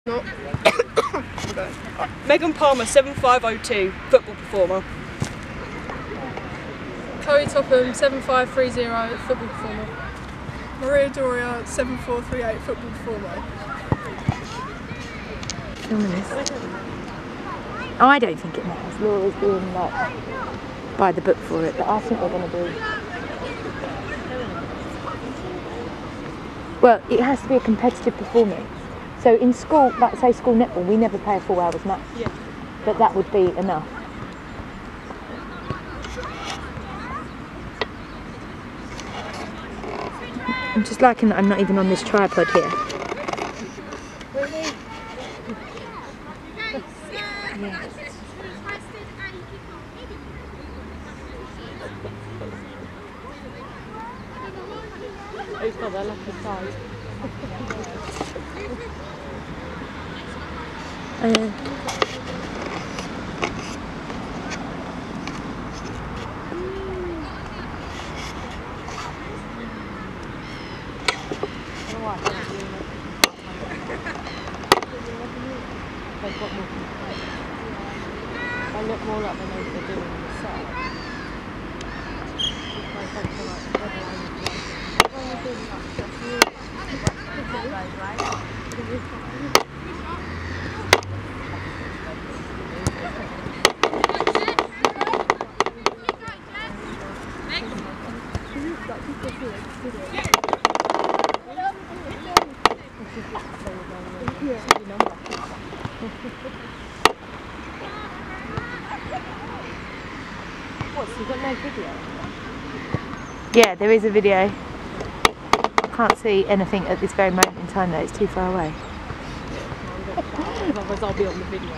Not. Megan Palmer, 7502, football performer. Chloe Topham, 7530, football performer. Maria Doria, 7438, football performer. Oh, I don't think it matters. Laura's being like by the book for it, but I think we're going to be. Well, it has to be a competitive performance. So in school, like say school netball, we never play a 4 hours match. Yeah. But that would be enough. I'm just liking that I'm not even on this tripod here. Yeah. Who's got their lucky side? They look more like they know what they're doing on the side. What, so you've got no video? Yeah, there is a video. I can't see anything at this very moment in time though, it's too far away. Otherwise I'll be on the video.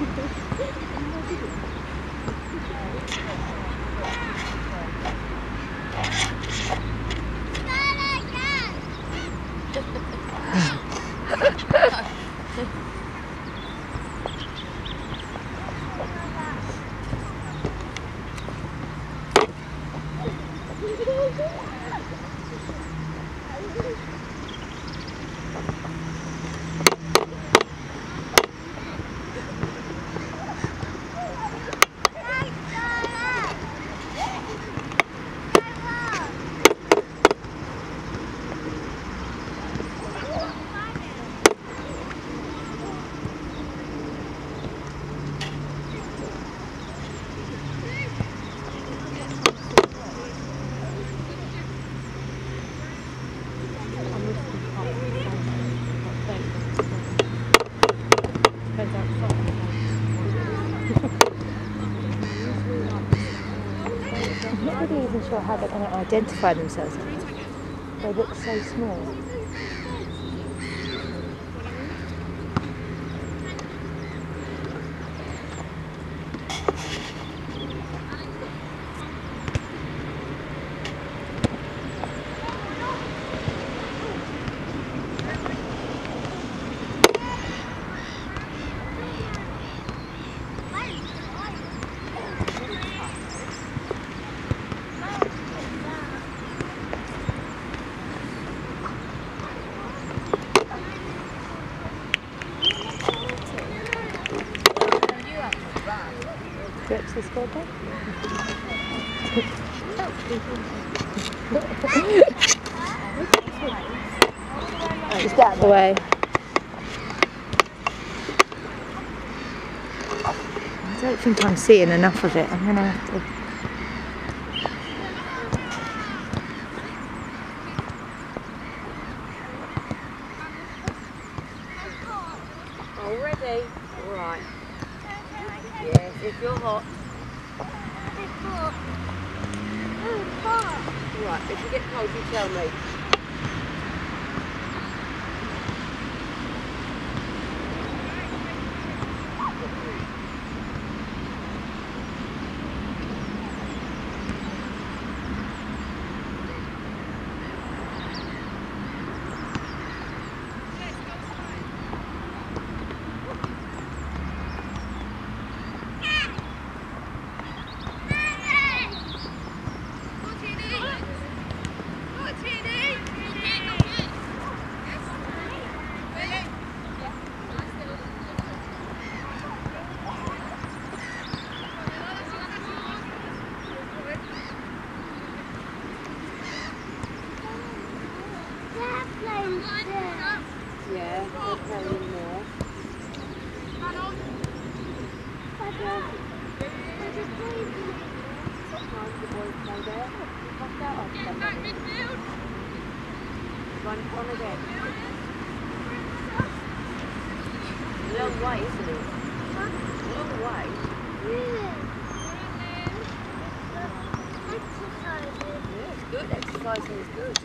I'm not really even sure how they're going to identify themselves. They look so small. Do you actually scored that? Just out of the way. I don't think I'm seeing enough of it. I'm going to have to... All ready? Right. Yes, if you're hot. Right, if you get cold, you tell me. On again. A long way, isn't it? A long way. Yeah, it's good. Exercising is good.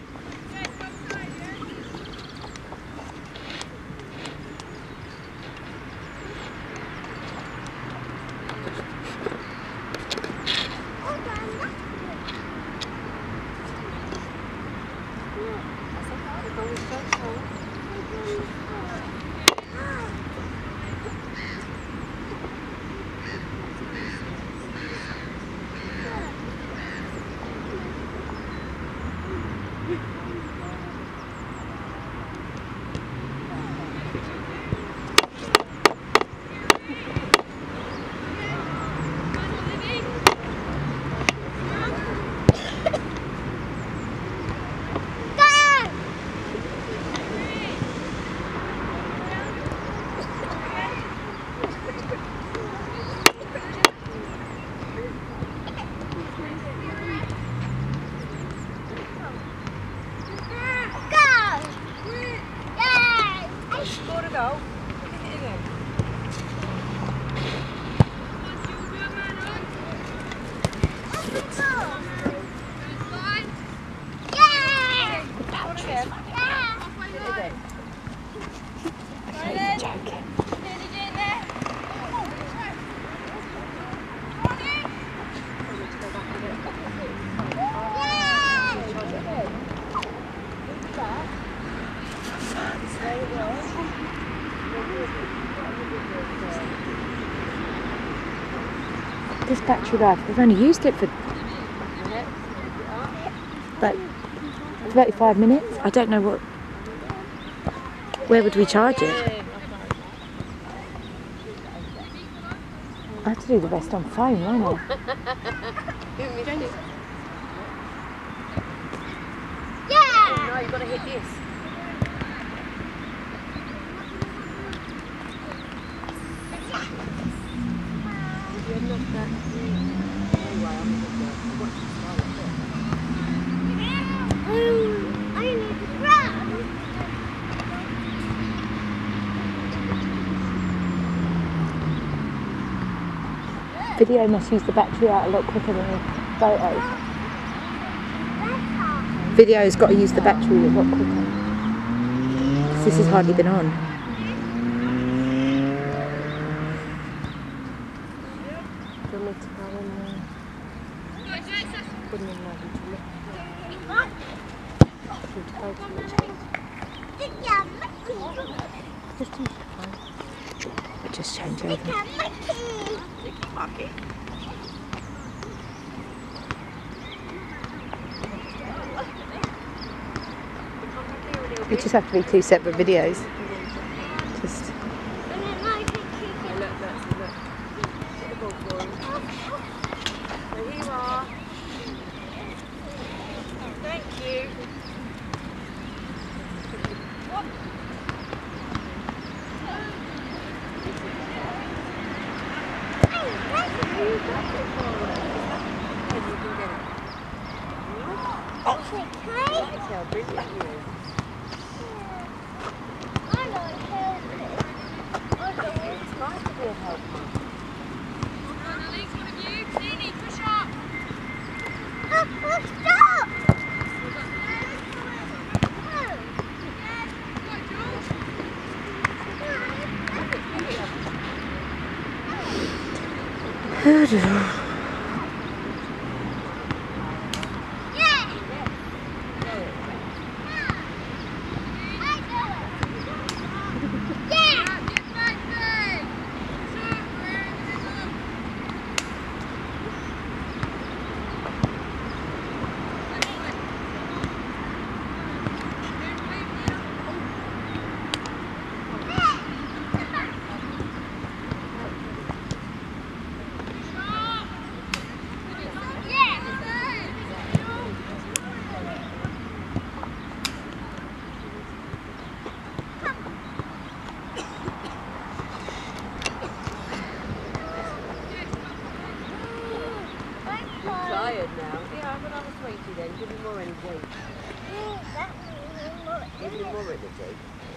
This battery life, they've only used it for like 35 minutes. I don't know what. Where would we charge it? I have to do the rest on phone, won't I? Yeah! No, you've got to hit this. Video must use the battery out a lot quicker than the photos. Video's got to use the battery a lot quicker. 'Cause this has hardly been on. I'll just change over. We just have to be two separate videos. Just. There you are. Thank you. That's how brilliant you are. It's nice to be a helper. Stop! Katie then. Give him more energy. Give him more energy.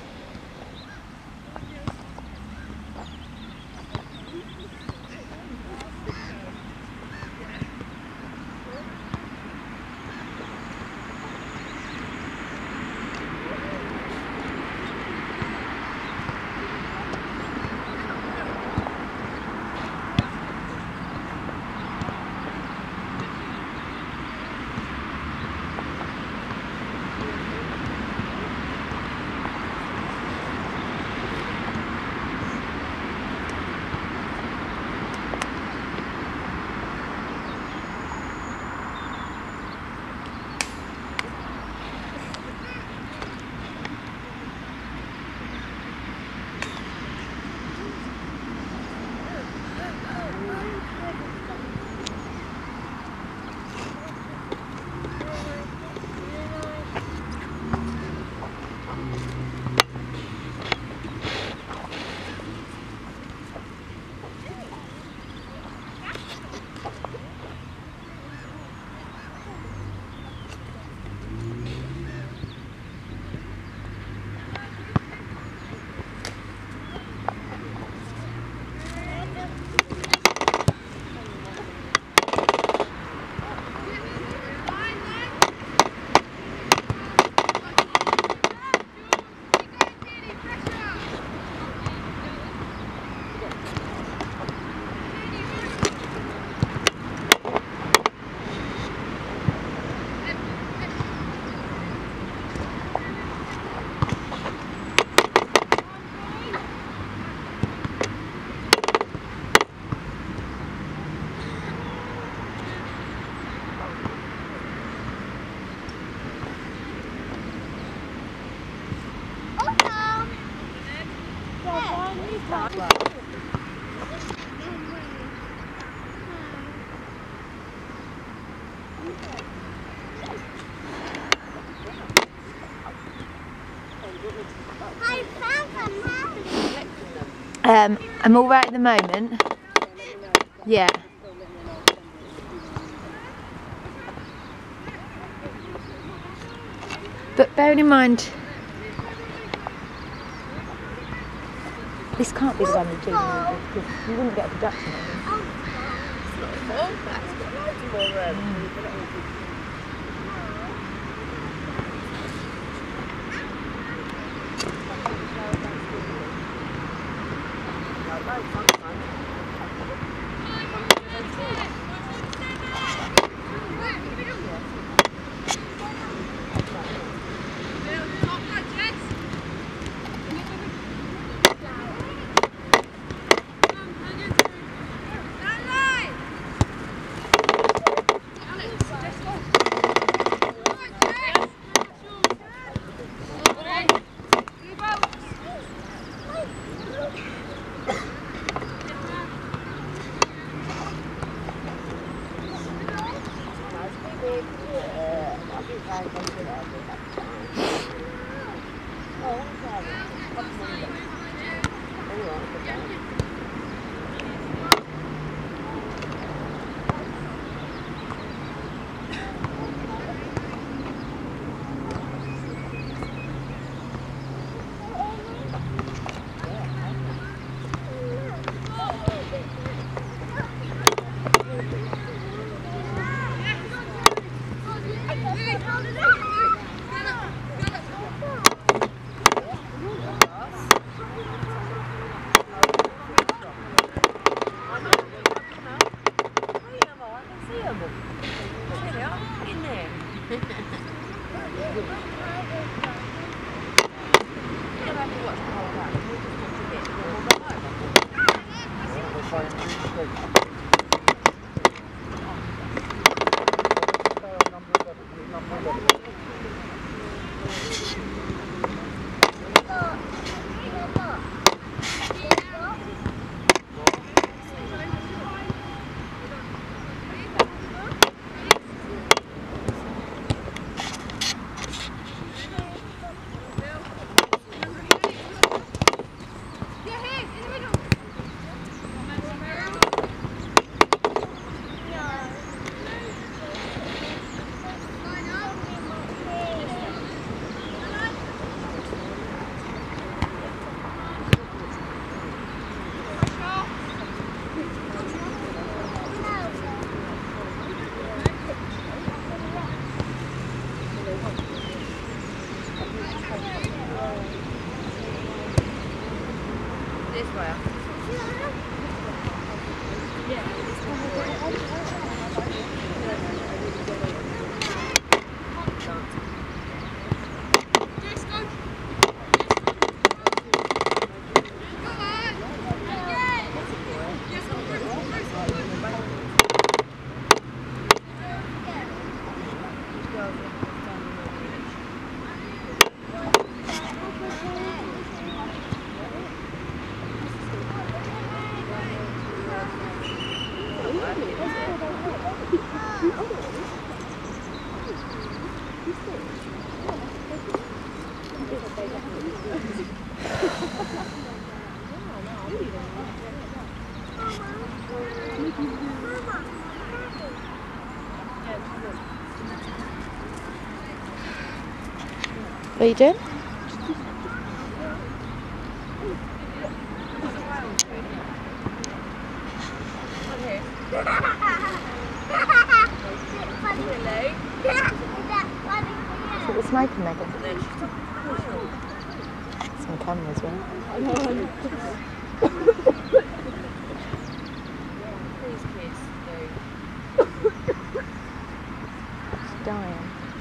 I'm all right at the moment. Yeah. But bearing in mind, this can't be the one with Julie, because you wouldn't get a production of it. this way. What are you doing? Is it the smoking, Megan? It's on camera as well. These kids do. She's dying.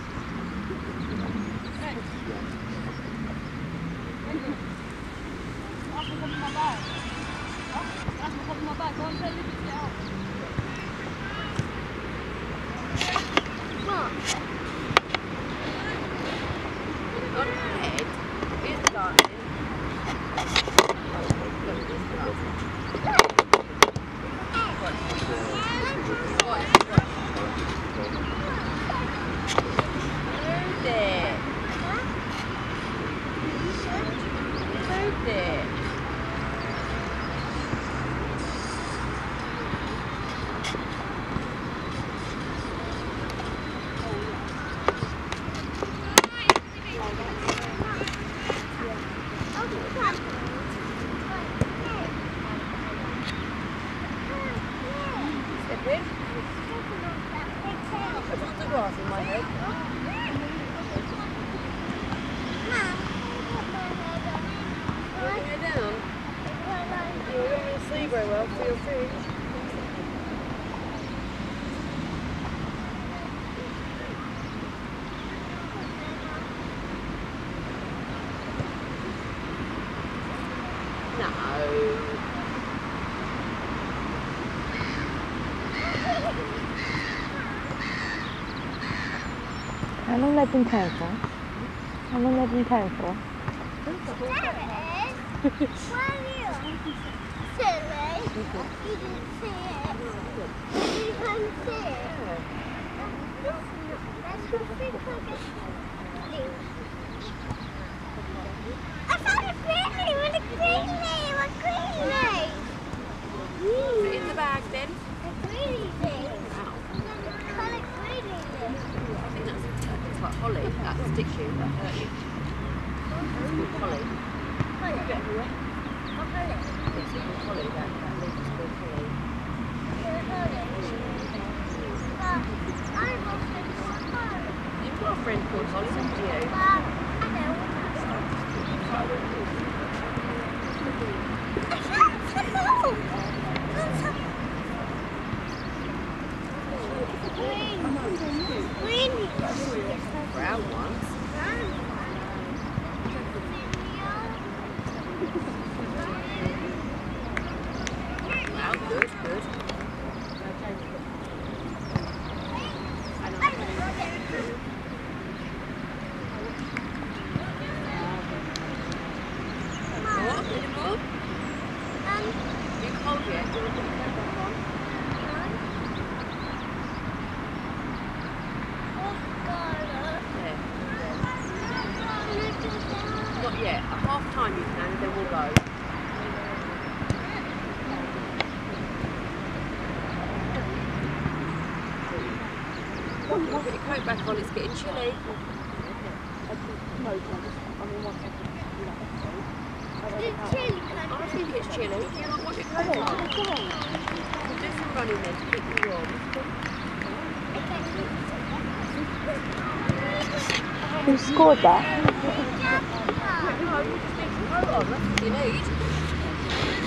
In my head. You're down. You don't really sleep very well for your food. No. How long have they been paying for? How long have they been paying for? I found a greenie with a greenie. What greenie? Put it in the bag then. A greenie thing. Colour greenie thing. I think it's like holly. That sticks you. That hurt you. It's called holly. Holly. Get everywhere. What holly? It's called holly. That leaf is called holly. You've got a friend called Holly, haven't you? Brown ones. Wow, good, good. What? Any more? You cold yet? Do you want to put your coat back on? Not yet. At half time you can, and then we'll go. Put your coat back on, it's getting chilly. It's chilly. I think it's chilly. Do you want to put your coat on? We'll do some running then to keep you warm. Who scored that? No, you just need to coat on, that's what you need.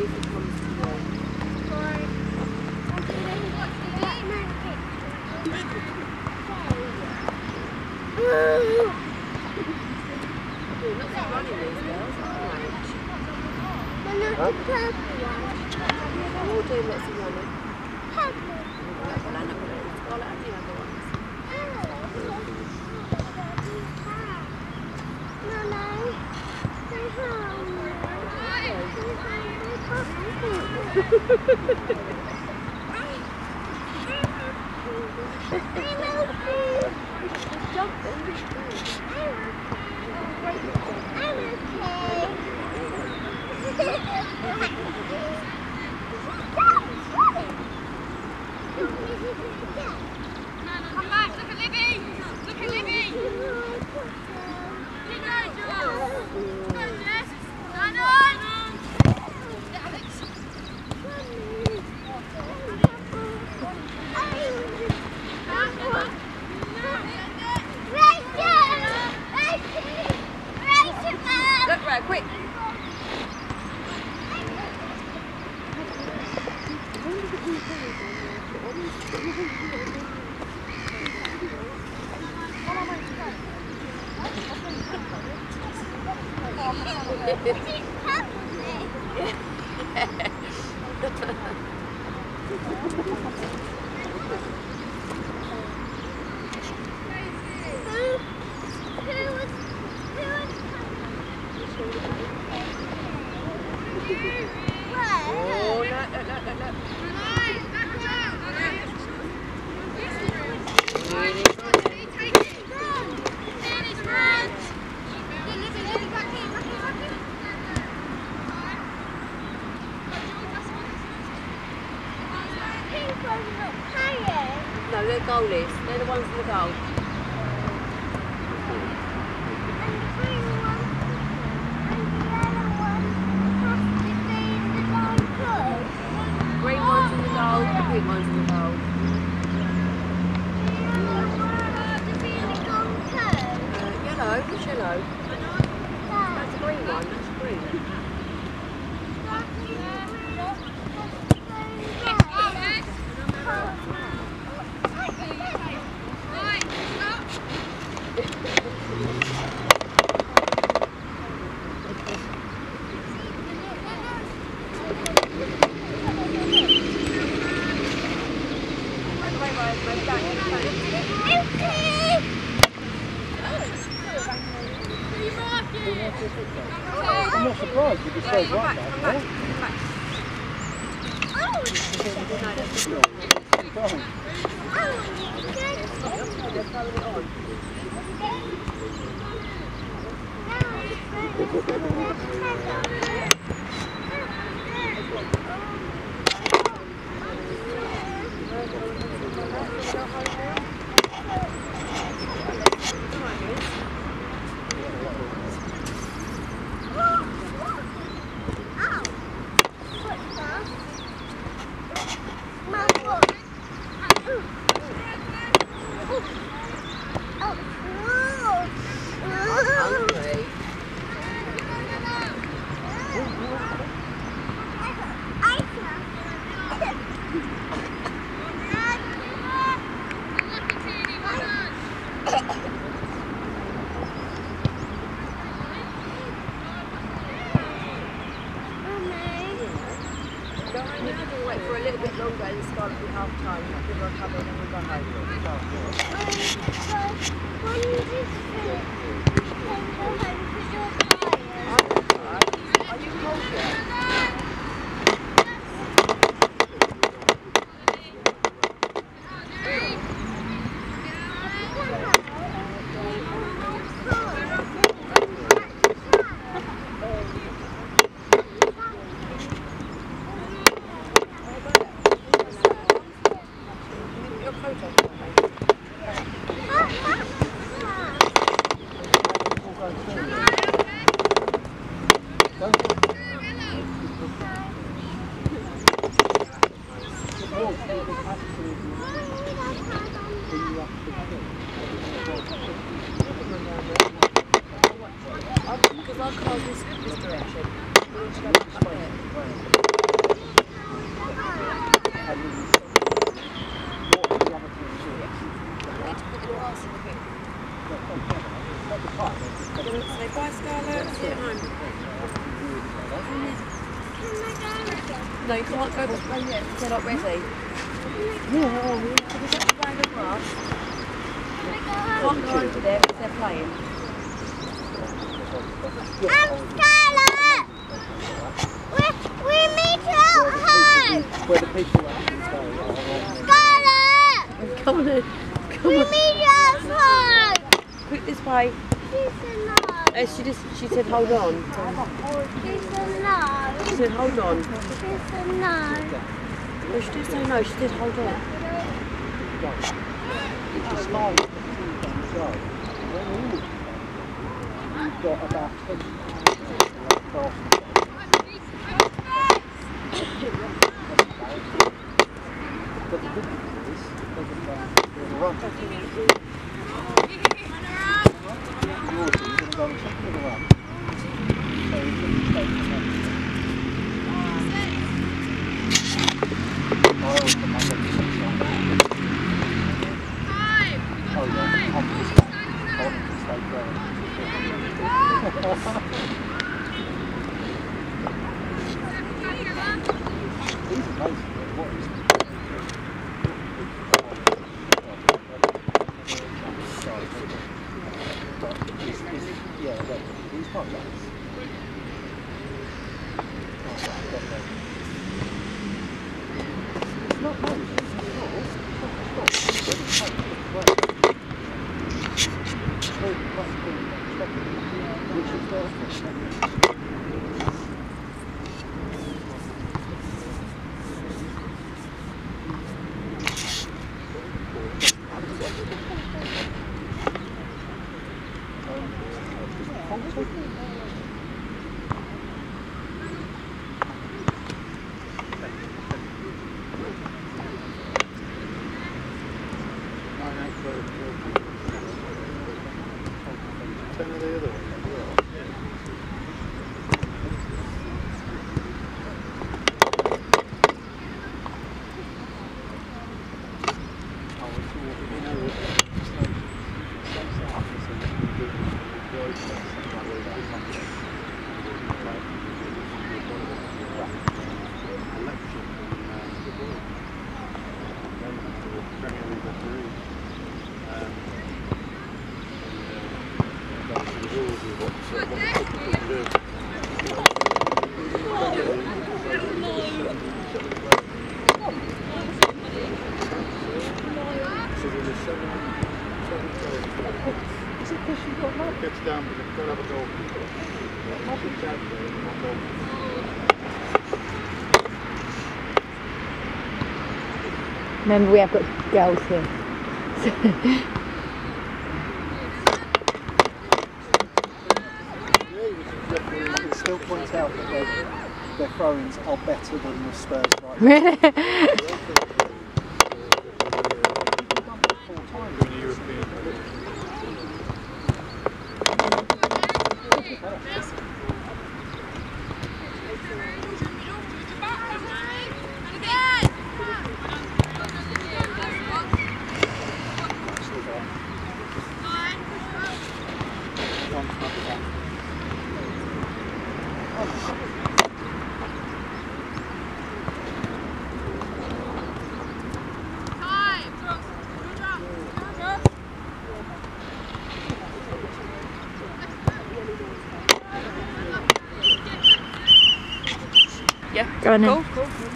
if it comes to you. Doing lots of running, these girls, aren't they? They're all doing lots of running. Well, I know what it is. Well, I have the other ones. Come back, look at Libby! Look at Libby! Keep going, Joel! Go, Jess! Stand on! Alex! Look, right, quick! Oh, look. No, they're goalies. They're the ones in the goal. Green ones in the goal, pink ones in the goal. Yellow, what's yellow? That's a green one, that's green. I'm not surprised with the stage like Come that. back. Wait for a little bit longer and start at half time. Give her a cover and then we'll go home. Are you cold yet? Because our car's this direction. We need to go back up there. No, you can't go back yet because they're not ready. Yeah, oh, yeah. Have you got the bag of grass? Can't go over there because they're playing. Scarlett! We meet at home! Where the people are. Scarlett! Come on then. We meet at home! Quick this way. She said no. She said hold on. She said no. She said hold on. She said no. No, she didn't say no. She said hold on. It's a smile. You've got about 10 but the good news is, it doesn't run the run. You're going to go and check for the run. So you can take the run. I always put my leg to the side. Oh yeah, I'm just holding to stay going. He's amazing. What is yeah, he's quite nice. It's not nice. Gets down, but it's got to have a goal. Nothing Saturday, not goal. Remember, we have got girls here. It still points out that their throw-ins are better than the Spurs right now. Really? Yeah. Go on then. Cool.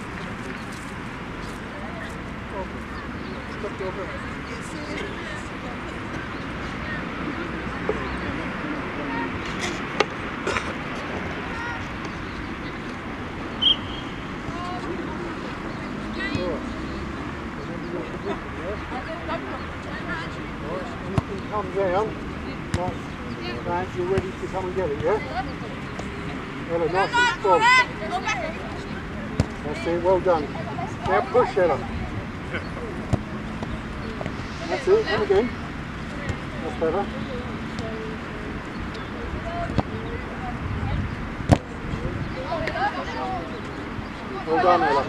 Come down, right, you're ready to come and get it, yeah? Ella, nice and strong. That's it, well done. Now push, Ella. That's it, and again. That's better. Well done, Ella.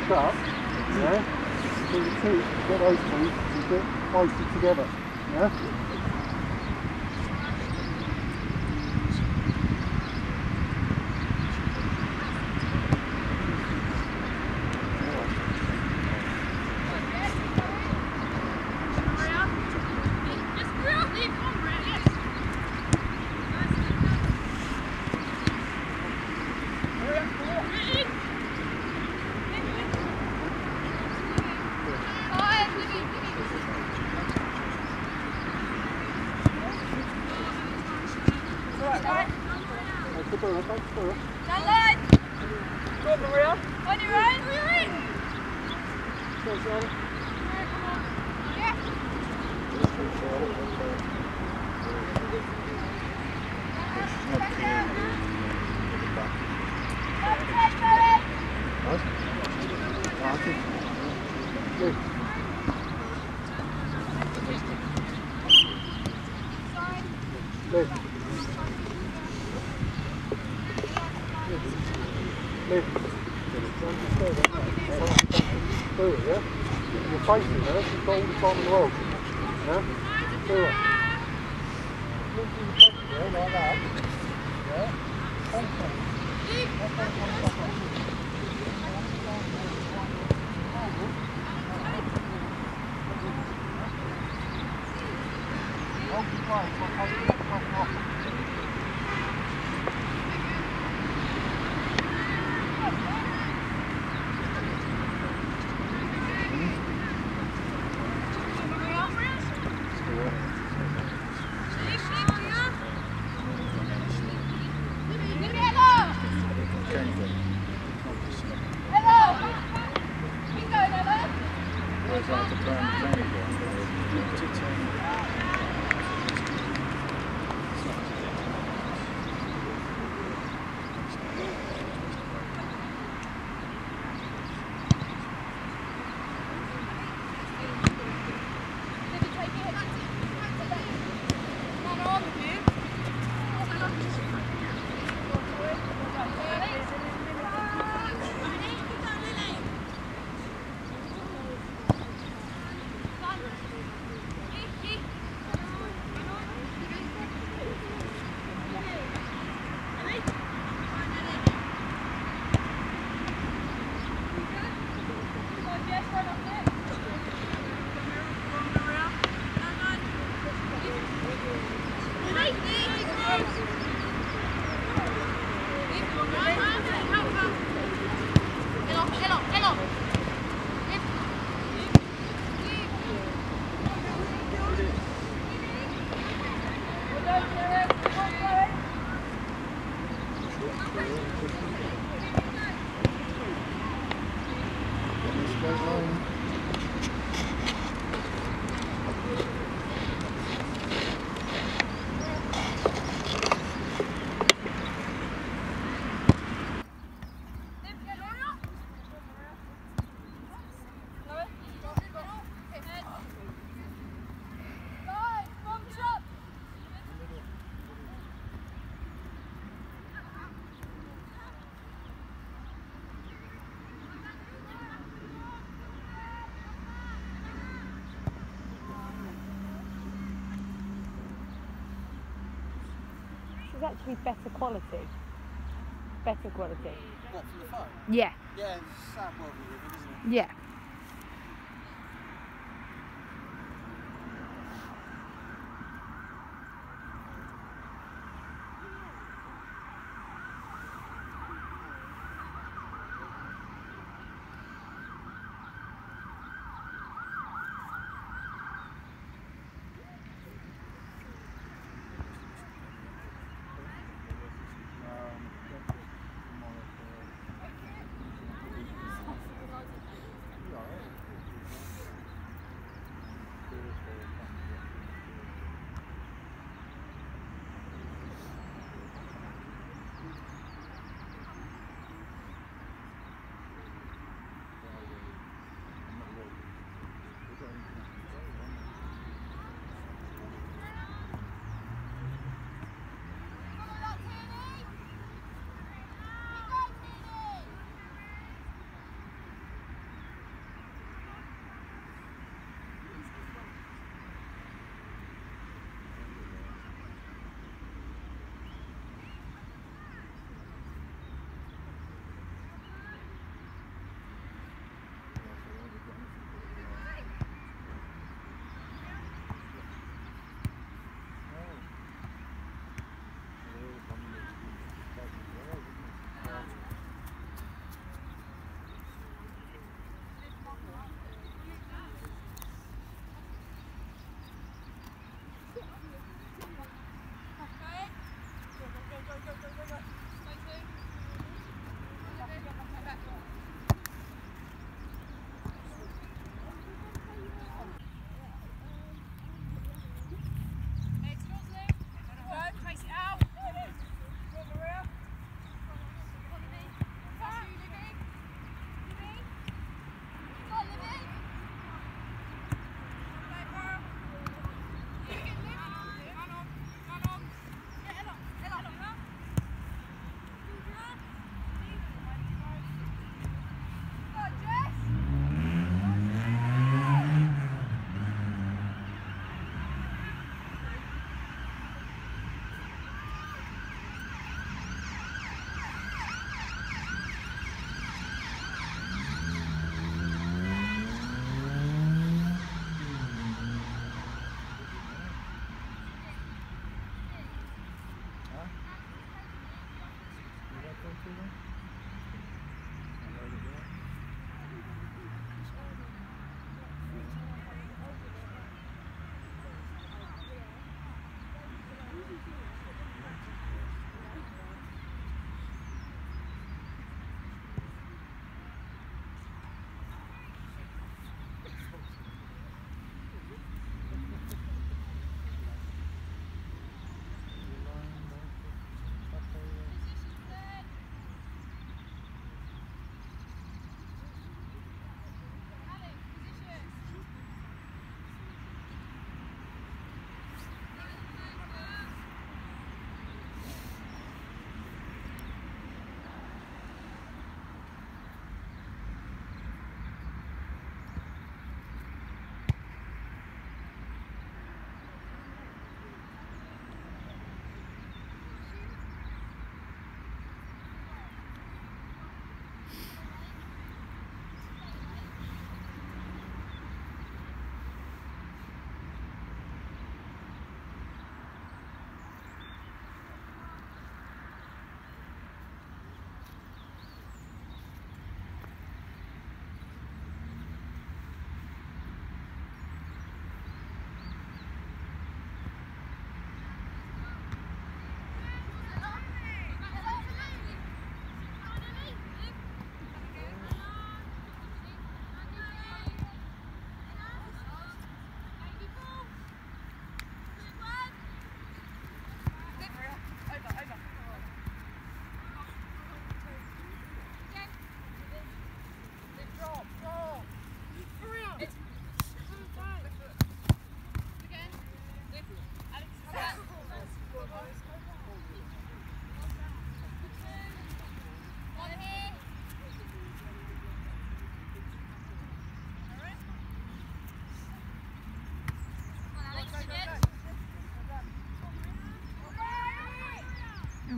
lift up, yeah? So the teeth, get those teeth a bit closer together, yeah? Go on, Maria. On your own. Go, Charlotte. You're facing her, she's got all the time in the world. Yeah? Do it. Yeah, like that. Yeah? Hold your place, I'll take the top off. Is actually better quality. Better quality. What, from the phone? Yeah. Yeah, it's a sad world we live in, isn't it? Yeah.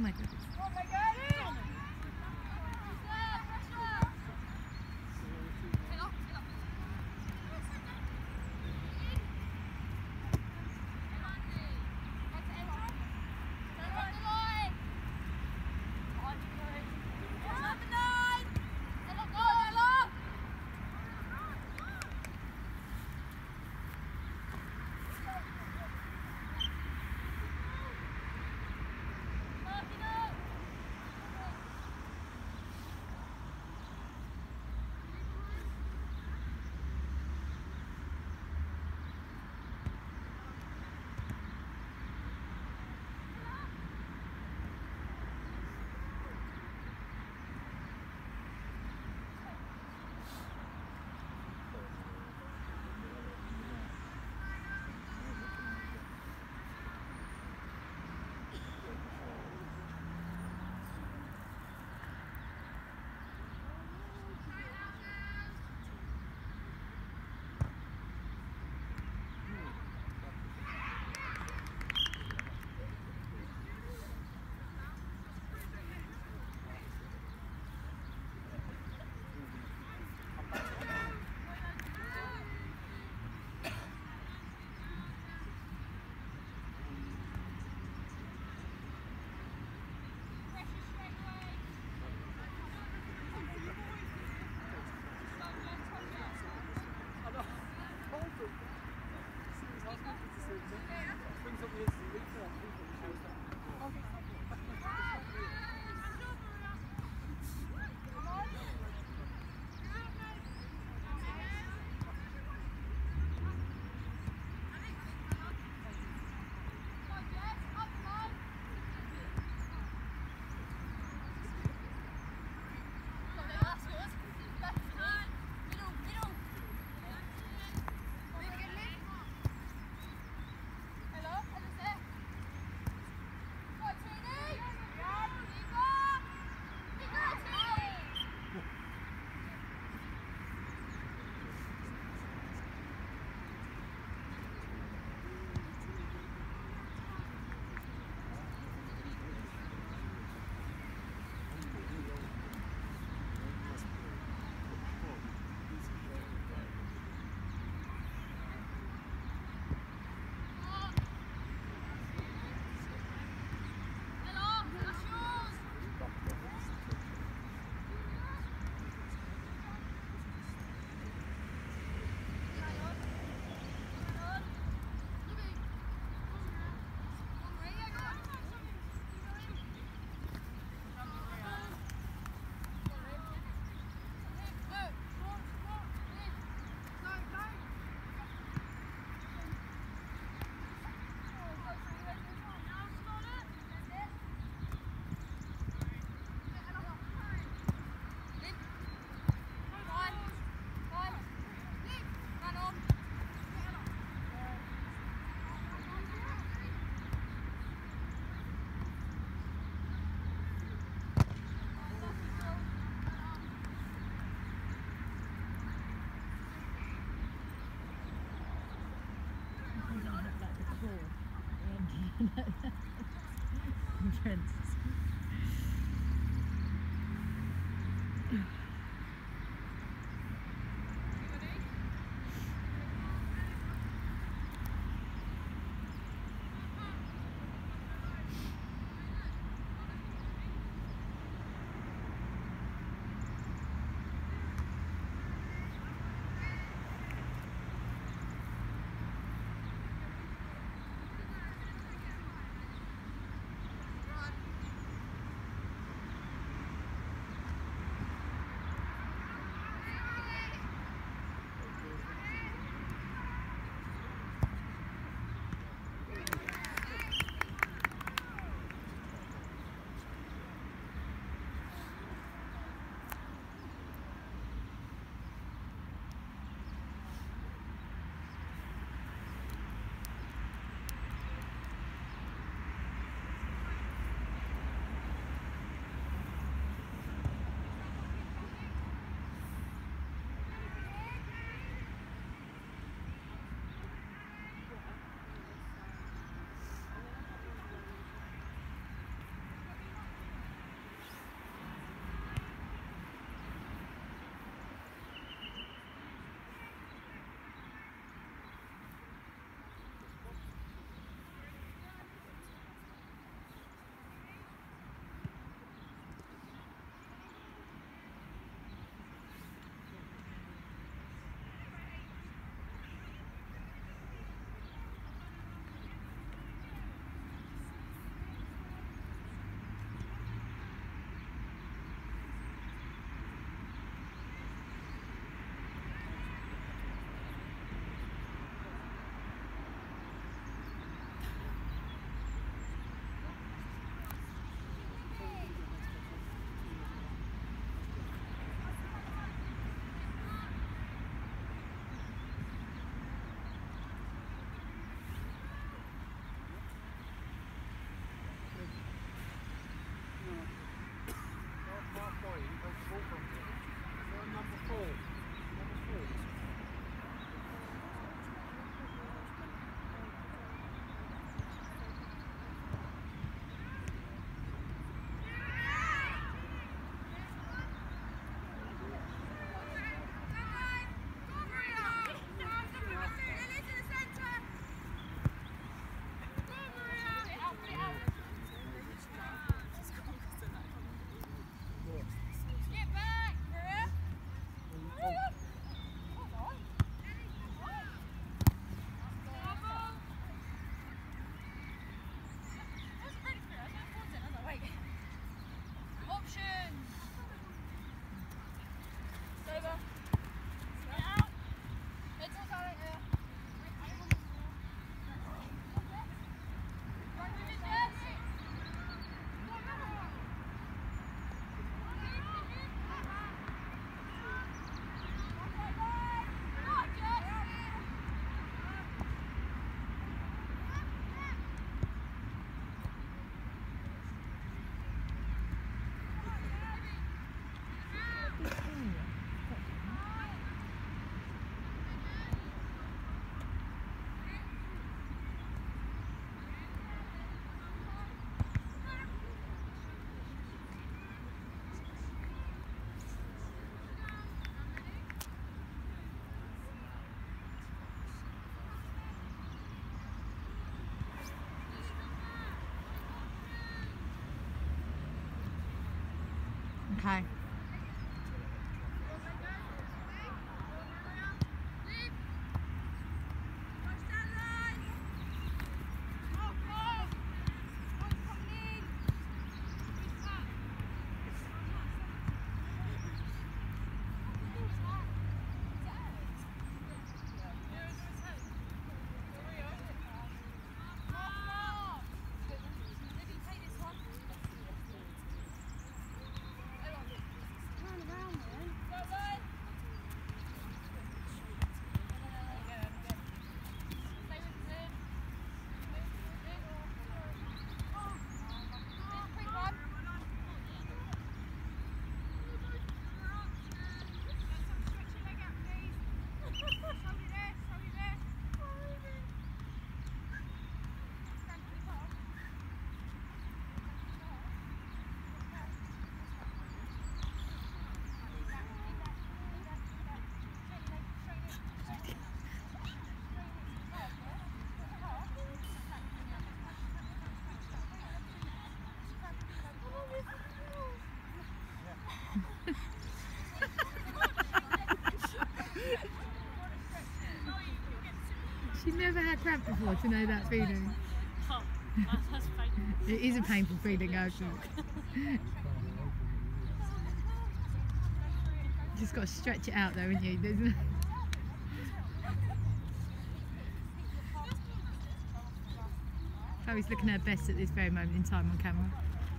my goodness. Friends. Okay. She's never had cramp before to know that feeling. Oh, that's painful. It is a painful feeling, actually. Just got to stretch it out though, haven't you? There's Chloe's looking her best at this very moment in time on camera.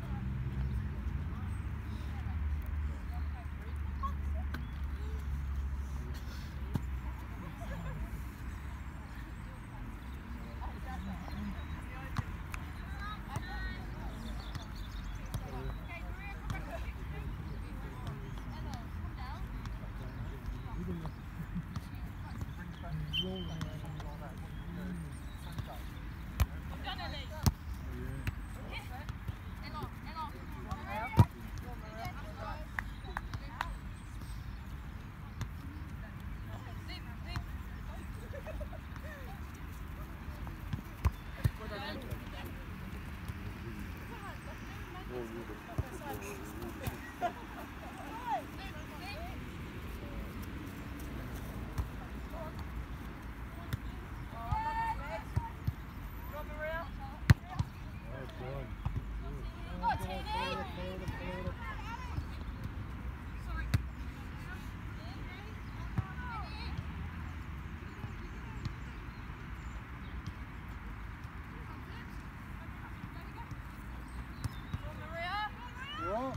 What?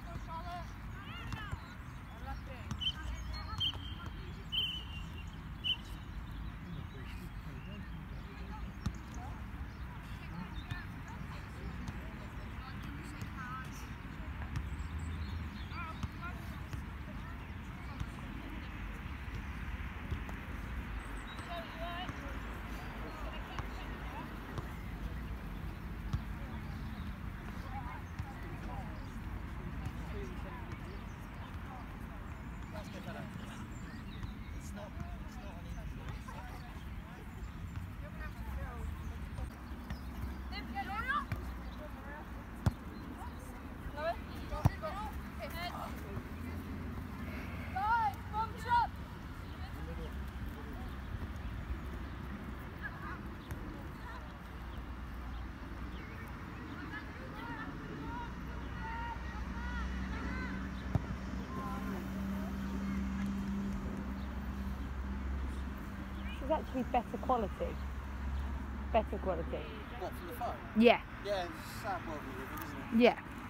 It's actually better quality. Better quality. What, from the phone? Yeah. Yeah, it's a sad world we live in, isn't it? Yeah.